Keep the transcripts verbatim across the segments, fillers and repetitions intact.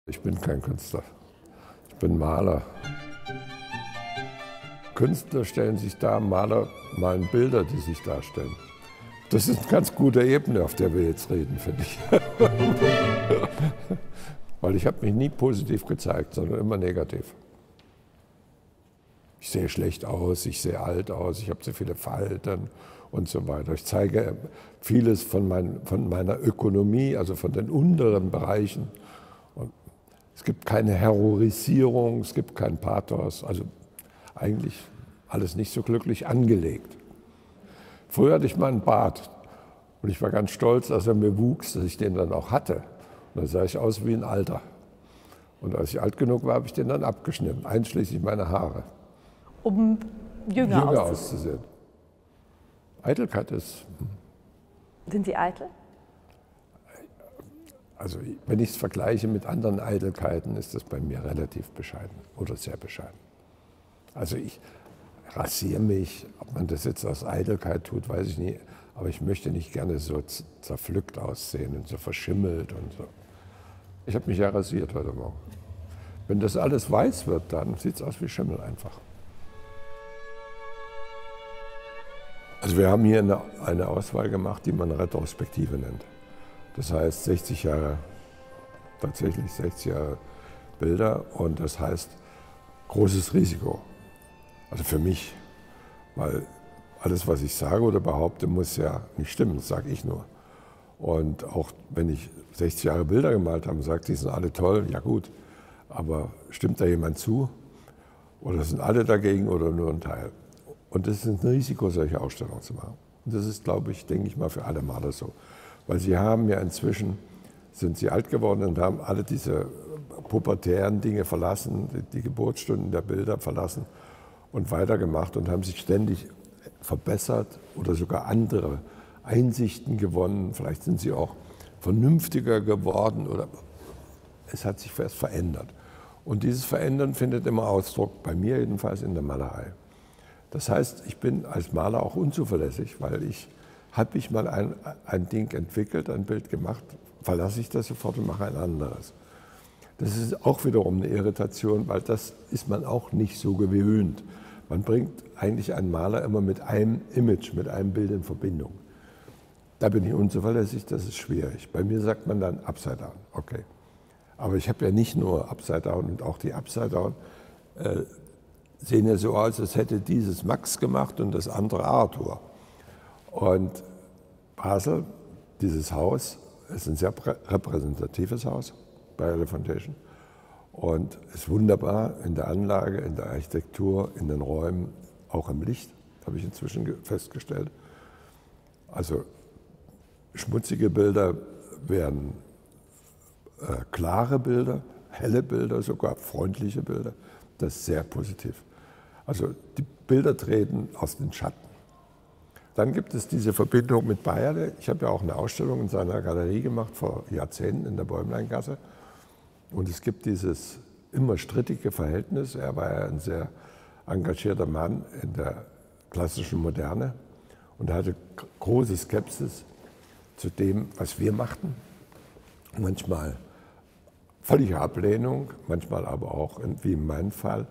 Ich bin kein Künstler, ich bin Maler. Künstler stellen sich dar, Maler malen Bilder, die sich darstellen. Das ist eine ganz gute Ebene, auf der wir jetzt reden, finde ich. Weil ich habe mich nie positiv gezeigt, sondern immer negativ. Ich sehe schlecht aus, ich sehe alt aus, ich habe zu viele Falten und so weiter. Ich zeige vieles von, mein, von meiner Ökonomie, also von den unteren Bereichen. Und es gibt keine Heroisierung, es gibt kein Pathos, also eigentlich alles nicht so glücklich angelegt. Früher hatte ich mal einen Bart und ich war ganz stolz, dass er mir wuchs, dass ich den dann auch hatte. Und dann sah ich aus wie ein Alter. Und als ich alt genug war, habe ich den dann abgeschnitten, einschließlich meiner Haare. Um jünger, jünger auszusehen. auszusehen. Eitelkeit ist... Sind Sie eitel? Also wenn ich es vergleiche mit anderen Eitelkeiten, ist das bei mir relativ bescheiden oder sehr bescheiden. Also ich rasiere mich, ob man das jetzt aus Eitelkeit tut, weiß ich nicht, aber ich möchte nicht gerne so zerpflückt aussehen und so verschimmelt und so. Ich habe mich ja rasiert heute Morgen. Wenn das alles weiß wird, dann sieht es aus wie Schimmel einfach. Also wir haben hier eine, eine Auswahl gemacht, die man Retrospektive nennt. Das heißt sechzig Jahre, tatsächlich sechzig Jahre Bilder und das heißt großes Risiko. Also für mich, weil alles, was ich sage oder behaupte, muss ja nicht stimmen, das sage ich nur. Und auch wenn ich sechzig Jahre Bilder gemalt habe und sage, die sind alle toll, ja gut, aber stimmt da jemand zu? Oder sind alle dagegen oder nur ein Teil? Und das ist ein Risiko, solche Ausstellungen zu machen. Und das ist, glaube ich, denke ich mal, für alle Maler so. Weil sie haben ja inzwischen, sind sie alt geworden und haben alle diese pubertären Dinge verlassen, die Geburtsstunden der Bilder verlassen und weitergemacht und haben sich ständig verbessert oder sogar andere Einsichten gewonnen. Vielleicht sind sie auch vernünftiger geworden oder es hat sich fast verändert. Und dieses Verändern findet immer Ausdruck, bei mir jedenfalls, in der Malerei. Das heißt, ich bin als Maler auch unzuverlässig, weil ich, habe ich mal ein, ein Ding entwickelt, ein Bild gemacht, verlasse ich das sofort und mache ein anderes. Das ist auch wiederum eine Irritation, weil das ist man auch nicht so gewöhnt. Man bringt eigentlich einen Maler immer mit einem Image, mit einem Bild in Verbindung. Da bin ich unzuverlässig, das ist schwierig. Bei mir sagt man dann Upside Down, okay. Aber ich habe ja nicht nur Upside Down und auch die Upside Down äh, sehen ja so aus, als hätte dieses Max gemacht und das andere Arthur. Und Basel, dieses Haus, ist ein sehr repräsentatives Haus, Bayerle Foundation. Und ist wunderbar in der Anlage, in der Architektur, in den Räumen, auch im Licht, habe ich inzwischen festgestellt. Also schmutzige Bilder werden äh, klare Bilder, helle Bilder, sogar freundliche Bilder. Das ist sehr positiv. Also die Bilder treten aus den Schatten. Dann gibt es diese Verbindung mit Bayerle. Ich habe ja auch eine Ausstellung in seiner Galerie gemacht vor Jahrzehnten in der Bäumleingasse. Und es gibt dieses immer strittige Verhältnis. Er war ja ein sehr engagierter Mann in der klassischen Moderne und er hatte große Skepsis zu dem, was wir machten. Manchmal völlige Ablehnung, manchmal aber auch, wie in meinem Fall,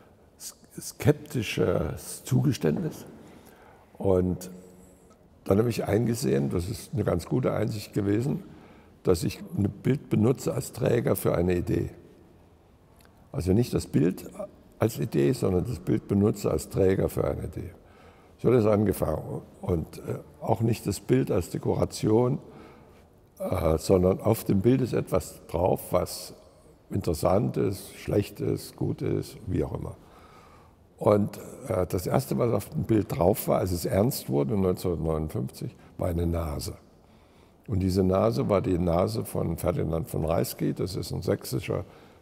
skeptisches Zugeständnis. Und dann habe ich eingesehen, das ist eine ganz gute Einsicht gewesen, dass ich ein Bild benutze als Träger für eine Idee. Also nicht das Bild als Idee, sondern das Bild benutze als Träger für eine Idee. So hat es angefangen. Und auch nicht das Bild als Dekoration, sondern auf dem Bild ist etwas drauf, was interessant ist, schlecht ist, gut ist, wie auch immer. Und äh, das Erste, was auf dem Bild drauf war, als es ernst wurde, neunzehnhundertneunundfünfzig, war eine Nase. Und diese Nase war die Nase von Ferdinand von Raisky, das ist ein sächsischer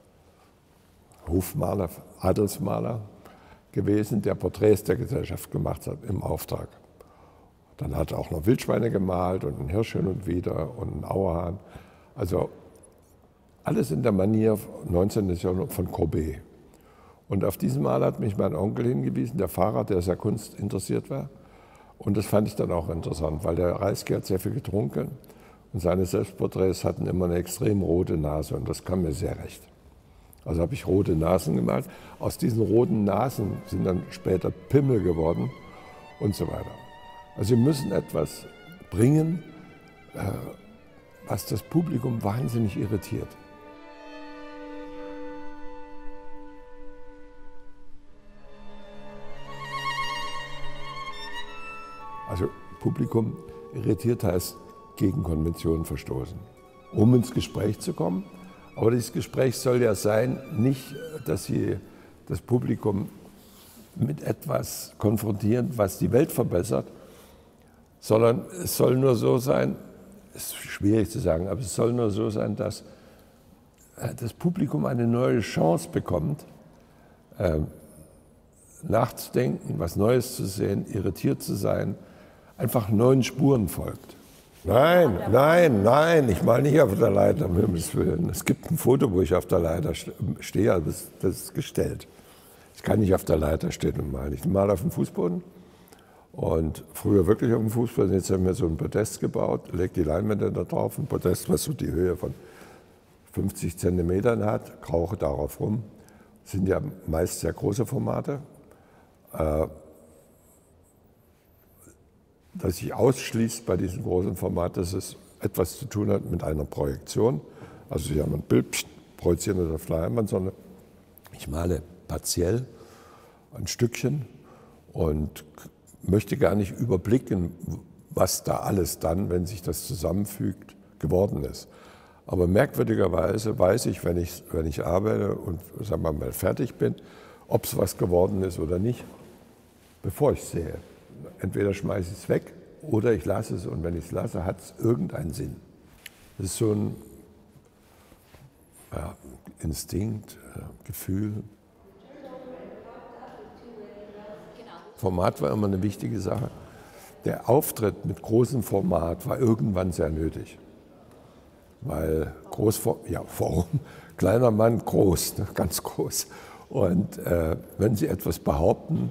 Hofmaler, Adelsmaler gewesen, der Porträts der Gesellschaft gemacht hat im Auftrag. Dann hat er auch noch Wildschweine gemalt und einen Hirsch hin und wieder und einen Auerhahn. Also alles in der Manier neunzehnten Jahrhundert von Courbet. Und auf diesen Maler hat mich mein Onkel hingewiesen, der Pfarrer, der sehr kunstinteressiert war. Und das fand ich dann auch interessant, weil der Raisky hat sehr viel getrunken Und seine Selbstporträts hatten immer eine extrem rote Nase und das kam mir sehr recht. Also habe ich rote Nasen gemalt. Aus diesen roten Nasen sind dann später Pimmel geworden und so weiter. Also Sie müssen etwas bringen, was das Publikum wahnsinnig irritiert. Also Publikum irritiert heißt gegen Konventionen verstoßen, um ins Gespräch zu kommen. Aber dieses Gespräch soll ja sein, nicht, dass Sie das Publikum mit etwas konfrontieren, was die Welt verbessert, sondern es soll nur so sein, es ist schwierig zu sagen, aber es soll nur so sein, dass das Publikum eine neue Chance bekommt, äh, nachzudenken, was Neues zu sehen, irritiert zu sein, einfach neuen Spuren folgt. Nein, nein, nein, ich male nicht auf der Leiter, um Himmels Willen. Es gibt ein Foto, wo ich auf der Leiter stehe, aber das, das ist gestellt. Ich kann nicht auf der Leiter stehen und malen. Ich male auf dem Fußboden und früher wirklich auf dem Fußboden. Jetzt haben wir so ein Podest gebaut, lege die Leinwände da drauf, ein Podest, was so die Höhe von fünfzig Zentimetern hat, krauche darauf rum. Das sind ja meist sehr große Formate. Äh, das sich ausschließt bei diesem großen Format, dass es etwas zu tun hat mit einer Projektion. Also Sie haben ein Bild, pst, projizieren das auf der Leinwand, sondern ich male partiell ein Stückchen und möchte gar nicht überblicken, was da alles dann, wenn sich das zusammenfügt, geworden ist. Aber merkwürdigerweise weiß ich, wenn ich, wenn ich arbeite und sagen wir mal fertig bin, ob es was geworden ist oder nicht, bevor ich es sehe. Entweder schmeiße ich es weg oder ich lasse es und wenn ich es lasse, hat es irgendeinen Sinn. Das ist so ein ja, Instinkt, Gefühl. Format war immer eine wichtige Sache. Der Auftritt mit großem Format war irgendwann sehr nötig. Weil Großform, ja, Form, kleiner Mann, groß, ne, ganz groß. Und äh, wenn Sie etwas behaupten,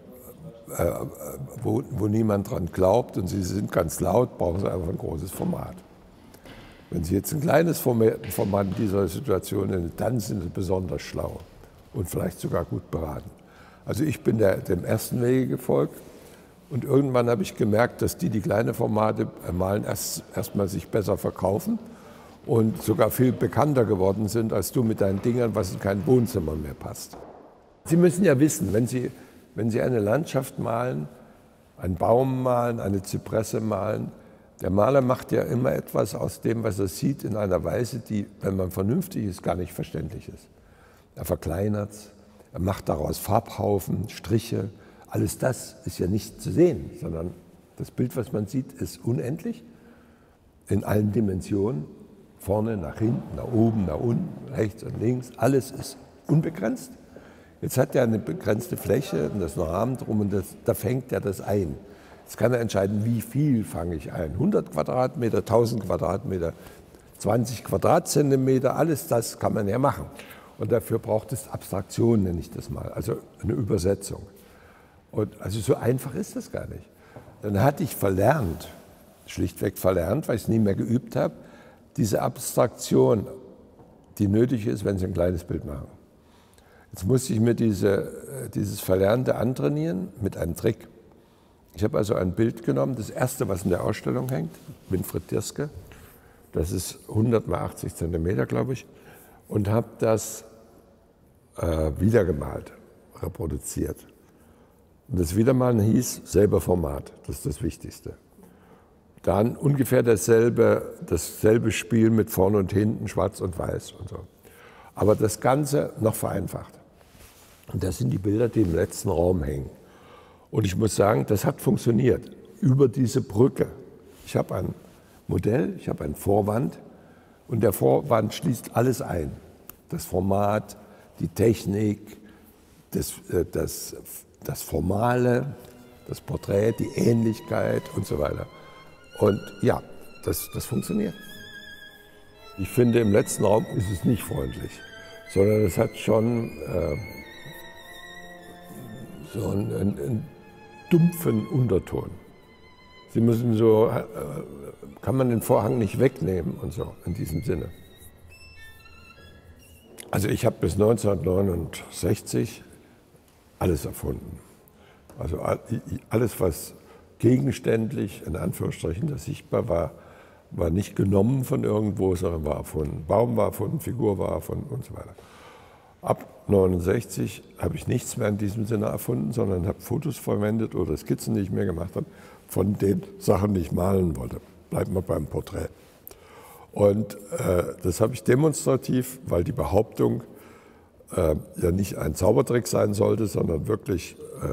äh, wo, wo niemand dran glaubt und Sie sind ganz laut, brauchen Sie einfach ein großes Format. Wenn Sie jetzt ein kleines Format in dieser Situation nehmen, dann sind Sie besonders schlau und vielleicht sogar gut beraten. Also ich bin der, dem ersten Wege gefolgt und irgendwann habe ich gemerkt, dass die, die kleine Formate malen, erst erstmal sich besser verkaufen und sogar viel bekannter geworden sind als du mit deinen Dingern, was in kein Wohnzimmer mehr passt. Sie müssen ja wissen, wenn Sie, wenn Sie eine Landschaft malen, einen Baum malen, eine Zypresse malen, der Maler macht ja immer etwas aus dem, was er sieht, in einer Weise, die, wenn man vernünftig ist, gar nicht verständlich ist. Er verkleinert es, er macht daraus Farbhaufen, Striche. Alles das ist ja nicht zu sehen, sondern das Bild, was man sieht, ist unendlich in allen Dimensionen. Vorne, nach hinten, nach oben, nach unten, rechts und links. Alles ist unbegrenzt. Jetzt hat er eine begrenzte Fläche und das ist ein Rahmen drum und das, da fängt er das ein. Jetzt kann er entscheiden, wie viel fange ich ein. hundert Quadratmeter, tausend Quadratmeter, zwanzig Quadratzentimeter, alles das kann man ja machen. Und dafür braucht es Abstraktion, nenne ich das mal, also eine Übersetzung. Und also so einfach ist das gar nicht. Dann hatte ich verlernt, schlichtweg verlernt, weil ich es nie mehr geübt habe, diese Abstraktion, die nötig ist, wenn Sie ein kleines Bild machen. Jetzt musste ich mir diese, dieses Verlernte antrainieren mit einem Trick. Ich habe also ein Bild genommen, das erste, was in der Ausstellung hängt, Winfried Dierske, das ist hundert mal achtzig Zentimeter, glaube ich, und habe das äh, wiedergemalt, reproduziert. Und das Wiedermalen hieß selber Format, das ist das Wichtigste. Dann ungefähr dasselbe, dasselbe Spiel mit vorne und hinten, schwarz und weiß und so. Aber das Ganze noch vereinfacht. Und das sind die Bilder, die im letzten Raum hängen. Und ich muss sagen, das hat funktioniert. Über diese Brücke. Ich habe ein Modell, ich habe ein Vorwand und der Vorwand schließt alles ein. Das Format, die Technik, das, das, das Formale, das Porträt, die Ähnlichkeit und so weiter. Und ja, das, das funktioniert. Ich finde, im letzten Raum ist es nicht freundlich, sondern es hat schon äh, so einen, einen, einen dumpfen Unterton. Sie müssen so, äh, kann man den Vorhang nicht wegnehmen und so, in diesem Sinne. Also ich habe bis neunzehnhundertneunundsechzig alles erfunden. Also alles, was gegenständlich, in Anführungsstrichen, das sichtbar war, war nicht genommen von irgendwo, sondern war erfunden. Baum war erfunden, Figur war erfunden und so weiter. Ab neunundsechzig habe ich nichts mehr in diesem Sinne erfunden, sondern habe Fotos verwendet oder Skizzen, die ich mir gemacht habe, von den Sachen, die ich malen wollte. Bleiben wir beim Porträt. Und äh, das habe ich demonstrativ, weil die Behauptung äh, ja nicht ein Zaubertrick sein sollte, sondern wirklich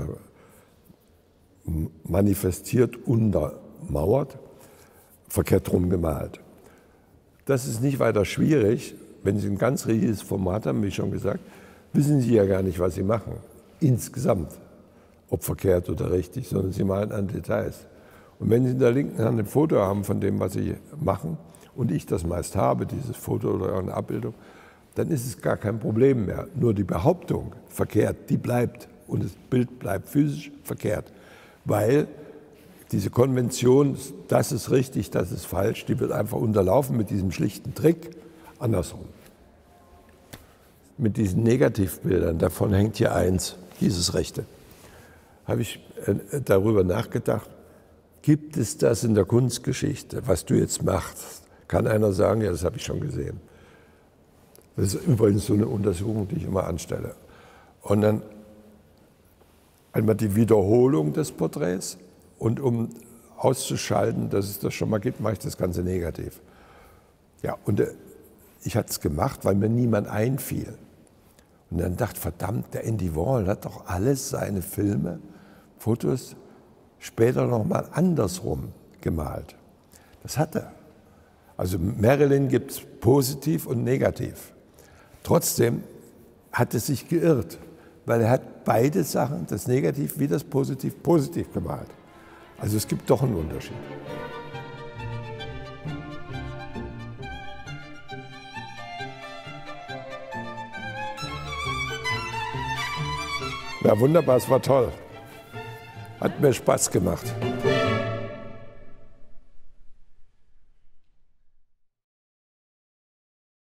äh, manifestiert, untermauert, verkehrt rum gemalt. Das ist nicht weiter schwierig. Wenn Sie ein ganz rigides Format haben, wie schon gesagt, wissen Sie ja gar nicht, was Sie machen. Insgesamt, ob verkehrt oder richtig, sondern Sie malen an Details. Und wenn Sie in der linken Hand ein Foto haben von dem, was Sie machen, und ich das meist habe, dieses Foto oder eine Abbildung, dann ist es gar kein Problem mehr. Nur die Behauptung, verkehrt, die bleibt und das Bild bleibt physisch verkehrt. Weil diese Konvention, das ist richtig, das ist falsch, die wird einfach unterlaufen mit diesem schlichten Trick, andersrum. Mit diesen Negativbildern, davon hängt hier eins, dieses rechte, habe ich darüber nachgedacht, gibt es das in der Kunstgeschichte, was du jetzt machst? Kann einer sagen, ja, das habe ich schon gesehen. Das ist übrigens so eine Untersuchung, die ich immer anstelle. Und dann einmal die Wiederholung des Porträts und um auszuschalten, dass es das schon mal gibt, mache ich das Ganze negativ. Ja, und ich hatte es gemacht, weil mir niemand einfiel. Und dann dachte ich, verdammt, der Andy Warhol hat doch alles seine Filme, Fotos später nochmal andersrum gemalt. Das hat er. Also Marilyn gibt es positiv und negativ. Trotzdem hat es sich geirrt, weil er hat beide Sachen, das Negativ wie das Positiv, positiv gemalt. Also es gibt doch einen Unterschied. Ja, wunderbar, es war toll. Hat mir Spaß gemacht.